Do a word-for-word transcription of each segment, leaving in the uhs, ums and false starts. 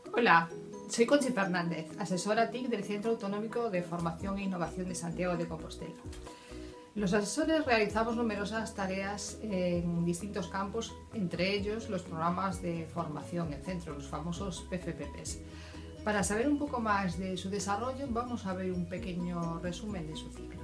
Hola, soy Conchi Fernández, asesora T I C del Centro Autonómico de Formación e Innovación de Santiago de Compostela. Los asesores realizamos numerosas tareas en distintos campos, entre ellos los programas de formación en centro, los famosos P F P Ps. Para saber un poco más de su desarrollo, vamos a ver un pequeño resumen de su ciclo.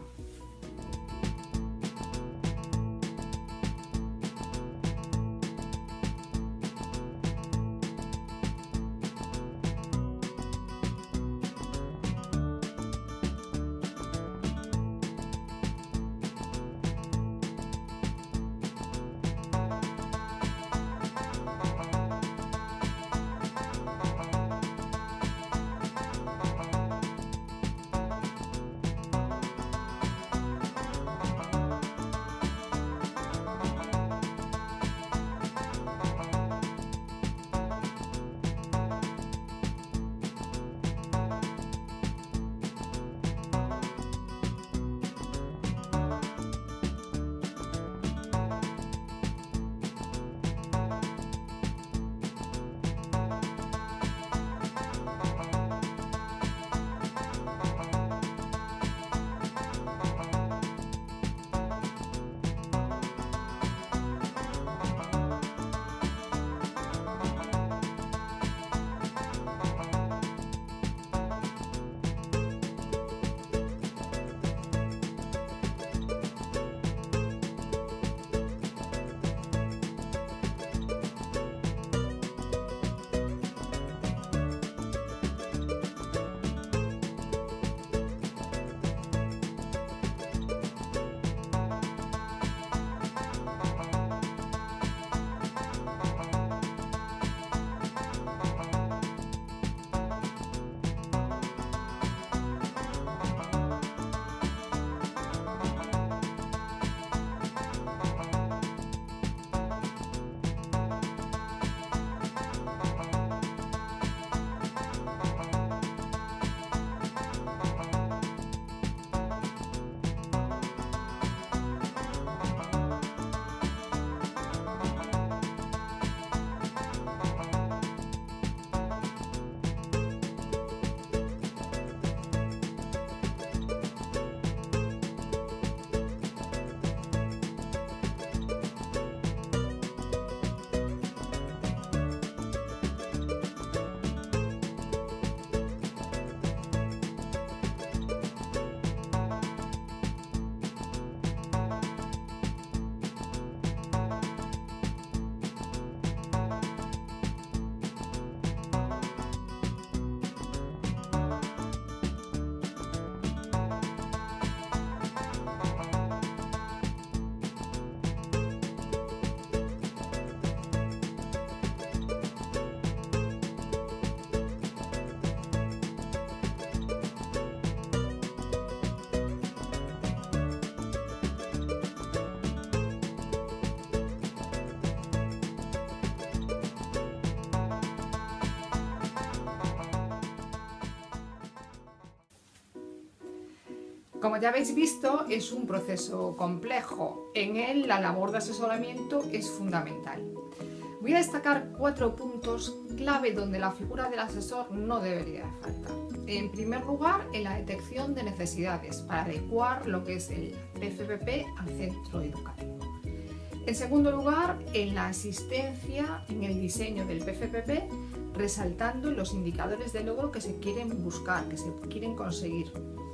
Como ya habéis visto, es un proceso complejo. En él la labor de asesoramiento es fundamental. Voy a destacar cuatro puntos clave donde la figura del asesor no debería faltar. En primer lugar, en la detección de necesidades para adecuar lo que es el P F P P al centro educativo. En segundo lugar, en la asistencia en el diseño del P F P P, resaltando los indicadores de logro que se quieren buscar, que se quieren conseguir.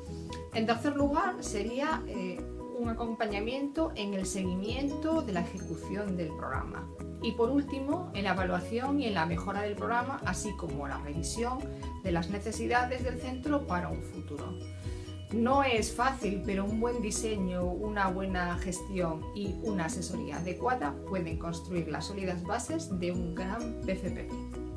En tercer lugar, sería eh, un acompañamiento en el seguimiento de la ejecución del programa. Y por último, en la evaluación y en la mejora del programa, así como la revisión de las necesidades del centro para un futuro. No es fácil, pero un buen diseño, una buena gestión y una asesoría adecuada pueden construir las sólidas bases de un gran P F P P.